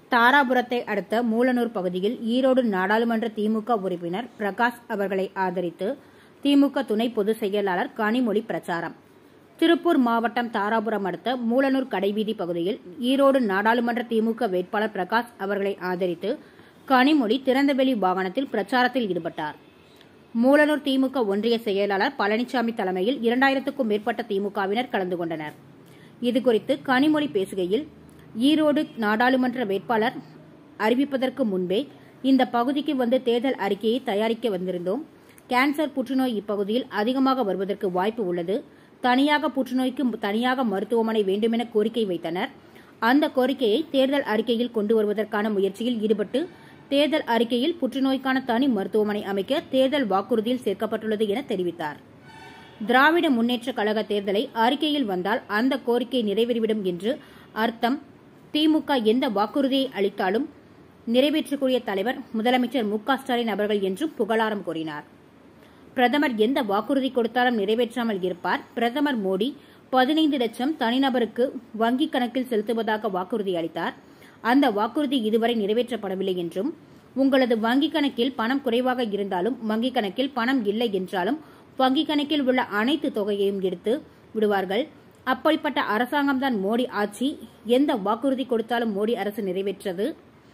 தாராபுரத்தை அடுத்த மூலனூர் பகுதியில் ஈரோடு நாடாளுமன்ற திமுக உறுப்பினர் பிரகாஷ் அவர்களை ஆதரித்து திமுக துணை பொதுச் செயலாளர் கனிமொழி பிரச்சாரம். திருப்பூர் மாவட்டம் தாராபுரம் அடுத்த மூலனூர் கடைவீதி பகுதியில் ஈரோடு நாடாளுமன்ற திமுக வேட்பாளர் பிரகாஷ் அவர்களை ஆதரித்து கனிமொழி திறந்தவெளி வாகனத்தில் பிரச்சாரத்தில் ஈடுபட்டார். மூலனூர் திமுக ஒன்றிய செயலாளர் பழனிசாமி தலைமையில் 2000க்கும் மேற்பட்ட திமுகவினர் கலந்து கொண்டனர். இதுகுறித்து கனிமொழி பேசுகையில், ஈரோடு நாடாளுமன்ற வேட்பாளர் அறிவிப்பதற்கு முன்பே இந்த பகுதிக்கு வந்து தேர்தல் அறிக்கையை தயாரிக்க வந்திருந்தோம். கேன்சர், புற்றுநோய் இப்பகுதியில் அதிகமாக வருவதற்கு வாய்ப்பு உள்ளது. தனியாக புற்றுநோய்க்கு தனியாக மருத்துவமனை வேண்டுமென கோரிக்கை வைத்தனர். அந்த கோரிக்கையை தேர்தல் அறிக்கையில் கொண்டு வருவதற்கான முயற்சியில் ஈடுபட்டு தேர்தல் அறிக்கையில் புற்றுநோய்க்கான தனி மருத்துவமனை அமைக்க தேர்தல் வாக்குறுதியில் சேர்க்கப்பட்டுள்ளது என தெரிவித்தார். திராவிட முன்னேற்ற கழக தேர்தலை அறிக்கையில் வந்தால் அந்த கோரிக்கை நிறைவேறிவிடும் என்று அர்த்தம். திமுக எந்த வாக்குறுதியை அளித்தாலும் நிறைவேற்றக்கூடிய தலைவர் முதலமைச்சர் மு.க.ஸ்டாலின் அவர்கள் என்றும் புகழாரம் கூறினார். பிரதமர் எந்த வாக்குறுதி கொடுத்தாலும் நிறைவேற்றாமல் இருப்பார். பிரதமர் மோடி 15 லட்சம் தனிநபருக்கு வங்கிக் கணக்கில் செலுத்துவதாக வாக்குறுதி அளித்தார். அந்த வாக்குறுதி இதுவரை நிறைவேற்றப்படவில்லை என்றும், உங்களது வங்கிக் கணக்கில் பணம் குறைவாக இருந்தாலும், வங்கிக் கணக்கில் பணம் இல்லை என்றாலும் வங்கிக் கணக்கில் உள்ள அனைத்து தொகையையும் எடுத்து விடுவார்கள். அப்படிப்பட்ட அரசாங்கம்தான் மோடி ஆட்சி. எந்த வாக்குறுதி கொடுத்தாலும் மோடி அரசு நிறைவேற்றது.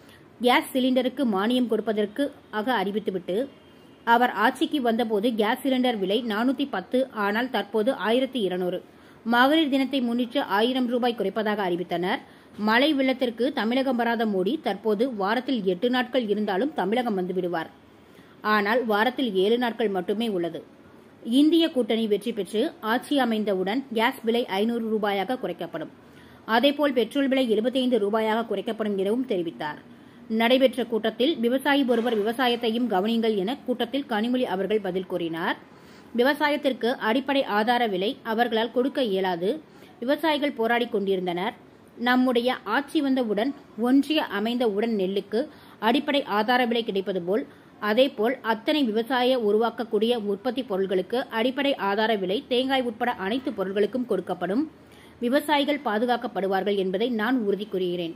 கேஸ் சிலிண்டருக்கு மானியம் கொடுப்பதற்கு அறிவித்துவிட்டு அவர் ஆட்சிக்கு வந்தபோது கேஸ் சிலிண்டர் விலை 410, ஆனால் தற்போது 1200. மகளிர் தினத்தை முன்னிட்டு 1000 ரூபாய் குறைப்பதாக அறிவித்தனர். மழை வெள்ளத்திற்கு தமிழகம் வராத மோடி தற்போது வாரத்தில் 8 நாட்கள் இருந்தாலும் தமிழகம் வந்துவிடுவார். ஆனால் வாரத்தில் 7 நாட்கள் மட்டுமே உள்ளது. இந்திய கூட்டணி வெற்றி பெற்று ஆட்சி அமைந்தவுடன் கேஸ் விலை 500 ரூபாயாக குறைக்கப்படும். அதேபோல் பெட்ரோல் விலை 75 ரூபாயாக குறைக்கப்படும் எனவும் தெரிவித்தார். நடைபெற்ற கூட்டத்தில் விவசாயி ஒருவர் விவசாயத்தையும் கவனியுங்கள் என கூட்டத்தில் கனிமொழி அவர்கள் பதில் கூறினார். விவசாயத்திற்கு அடிப்படை ஆதார விலை அவர்களால் கொடுக்க இயலாது. விவசாயிகள் போராடி கொண்டிருந்தனர். நம்முடைய ஆட்சி வந்தவுடன் ஒன்றிய அமைந்தவுடன் நெல்லுக்கு அடிப்படை ஆதார விலை கிடைப்பது போல், அதேபோல் அத்தனை விவசாய உருவாக்கக்கூடிய உற்பத்தி பொருட்களுக்கு அடிப்படை ஆதார விலை தேங்காய் உட்பட அனைத்து பொருட்களுக்கும் கொடுக்கப்படும். விவசாயிகள் பாதுகாக்கப்படுவார்கள் என்பதை நான் உறுதி கூறுகிறேன்.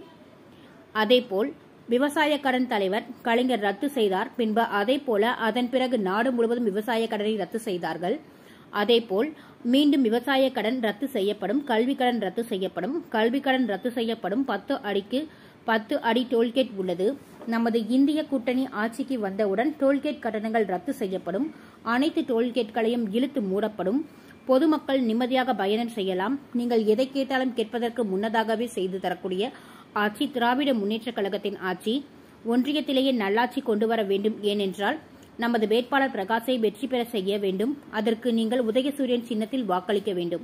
அதேபோல் விவசாய கடன் தலைவர் கலைஞர் ரத்து செய்தார். பின்பு அதேபோல அதன் பிறகு நாடு முழுவதும் விவசாய கடனை ரத்து செய்தார்கள். அதேபோல் மீண்டும் விவசாய கடன் ரத்து செய்யப்படும். கல்வி கடன் ரத்து செய்யப்படும். கல்வி கடன் ரத்து செய்யப்படும். 10 அடிக்கு 10 அடி டோல்கேட் உள்ளது. நமது இந்திய கூட்டணி ஆட்சிக்கு வந்தவுடன் டோல்கேட் கட்டணங்கள் ரத்து செய்யப்படும். அனைத்து டோல்கேட்களையும் இழுத்து மூடப்படும். பொதுமக்கள் நிம்மதியாக பயணம் செய்யலாம். நீங்கள் எதை கேட்டாலும் கேட்பதற்கு முன்னதாகவே செய்து தரக்கூடிய ஆட்சி திராவிட முன்னேற்ற கழகத்தின் ஆட்சி. ஒன்றியத்திலேயே நல்லாட்சி கொண்டு வர வேண்டும். ஏனென்றால் நமது வேட்பாளர் பிரகாஷை வெற்றி பெற செய்ய வேண்டும். அதற்கு நீங்கள் உதயசூரியன் சின்னத்தில் வாக்களிக்க வேண்டும்.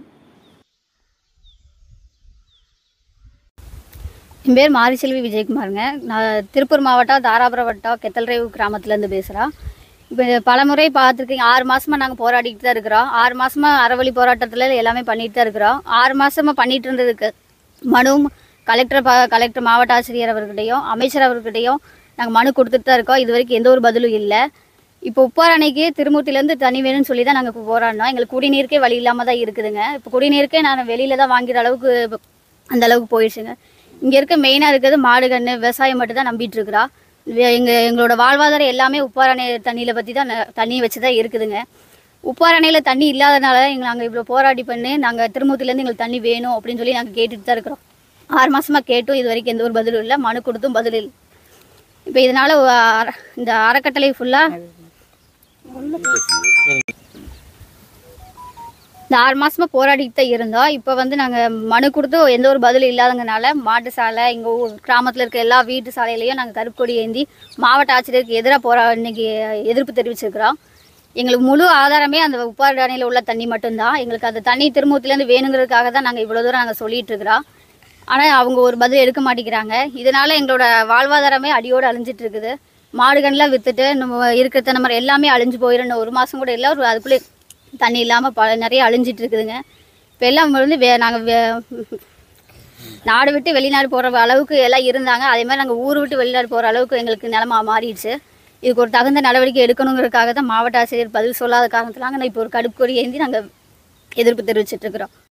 என் பேர் மாரிசெல்வி விஜயகுமாருங்க. நான் திருப்பூர் மாவட்டம் தாராபுரம் வட்டம் கெத்தல்ரேவு கிராமத்துலேருந்து பேசுகிறேன். இப்போ பலமுறை பார்த்துருக்கீங்க. 6 மாதமாக நாங்கள் போராடிட்டு தான் இருக்கிறோம். 6 மாதமாக அறவழி போராட்டத்தில் எல்லாமே பண்ணிட்டு தான் இருக்கிறோம். 6 மாதமாக பண்ணிட்டு இருந்ததுக்கு மனு கலெக்டர் மாவட்ட ஆசிரியர் அவர்கிட்டையும் அமைச்சர் அவர்கிட்டையும் நாங்கள் மனு கொடுத்துட்டு தான் இருக்கோம். இது வரைக்கும் எந்த ஒரு பதிலும் இல்லை. இப்போ உப்பார் அணைக்கு திருமூர்த்திலேருந்து தண்ணி வேணும்னு சொல்லி தான் நாங்கள் இப்போ போராடினோம். எங்களுக்கு குடிநீருக்கே வழி இல்லாமல் தான் இருக்குதுங்க. இப்போ குடிநீருக்கே நான் வெளியில் தான் வாங்கிற அளவுக்கு அந்த அளவுக்கு போயிடுச்சுங்க. இங்கே இருக்க மெயினாக இருக்கிறது மாடு கன்று விவசாயம் மட்டும் தான் நம்பிட்டு இருக்கிறோம். எங்களோட வாழ்வாதாரம் எல்லாமே உப்பார் அணை தண்ணியில் பற்றி தான் தண்ணியை வச்சு தான் இருக்குதுங்க. உப்பார் அணையில் தண்ணி இல்லாதனால நாங்கள் இவ்வளோ போராடி பண்ணி நாங்கள் திருமூர்த்திலேருந்து எங்களுக்கு தண்ணி வேணும் அப்படின்னு சொல்லி நாங்கள் கேட்டுட்டு தான் இருக்கிறோம். 6 மாதமாக கேட்டும் இது வரைக்கும் எந்த ஒரு பதிலும் இல்லை. மனு கொடுத்தும் பதில் இல்லை. இப்போ இதனால் இந்த அறக்கட்டளை ஃபுல்லாக இந்த 6 மாதமாக போராடிட்டு தான் இருந்தோம். இப்போ வந்து நாங்கள் மனு கொடுத்தும் எந்த ஒரு பதிலும் இல்லாதங்கனால மாட்டு சாலை எங்கள் ஊர் கிராமத்தில் இருக்க எல்லா வீட்டு சாலையிலையும் நாங்கள் கருப்பு கொடி ஏந்தி மாவட்ட ஆட்சியருக்கு எதிராக இன்னைக்கு எதிர்ப்பு தெரிவிச்சிருக்கிறோம். எங்களுக்கு முழு ஆதாரமே அந்த உப்பார் அணையில் உள்ள தண்ணி மட்டும்தான். எங்களுக்கு அந்த தண்ணி திருமூர்த்திலேருந்து வேணுங்கிறதுக்காக தான் நாங்கள் இவ்வளோ தூரம் நாங்கள் சொல்லிட்டு இருக்கிறோம். ஆனால் அவங்க ஒரு பதில் எடுக்க மாட்டேங்கிறாங்க. இதனால் எங்களோட வாழ்வாதாரமே அடியோடு அழிஞ்சிட்டு இருக்குது. மாடுகள்லாம் விற்றுட்டு நம்ம இருக்கிற தென்னை எல்லாமே அழிஞ்சு போயிடும். 1 மாதம் கூட இல்லை. அதுக்குள்ளே தண்ணி இல்லாமல் நிறைய அழிஞ்சிட்டு இருக்குதுங்க. இப்போ எல்லாம் வந்து நாங்கள் நாடு விட்டு வெளிநாடு போகிற அளவுக்கு எல்லாம் இருந்தாங்க. அதே மாதிரி நாங்கள் ஊர் விட்டு வெளிநாடு போகிற அளவுக்கு எங்களுக்கு நிலமா மாறிடுச்சு. இதுக்கு ஒரு தகுந்த நடவடிக்கை எடுக்கணுங்கிறதுக்காக தான் மாவட்ட ஆசிரியர் பதில் சொல்லாத காரணத்தினாங்க நான் இப்போ ஒரு கடுப்பு கொடி ஏந்தி நாங்கள் எதிர்ப்பு தெரிவிச்சிட்ருக்கிறோம்.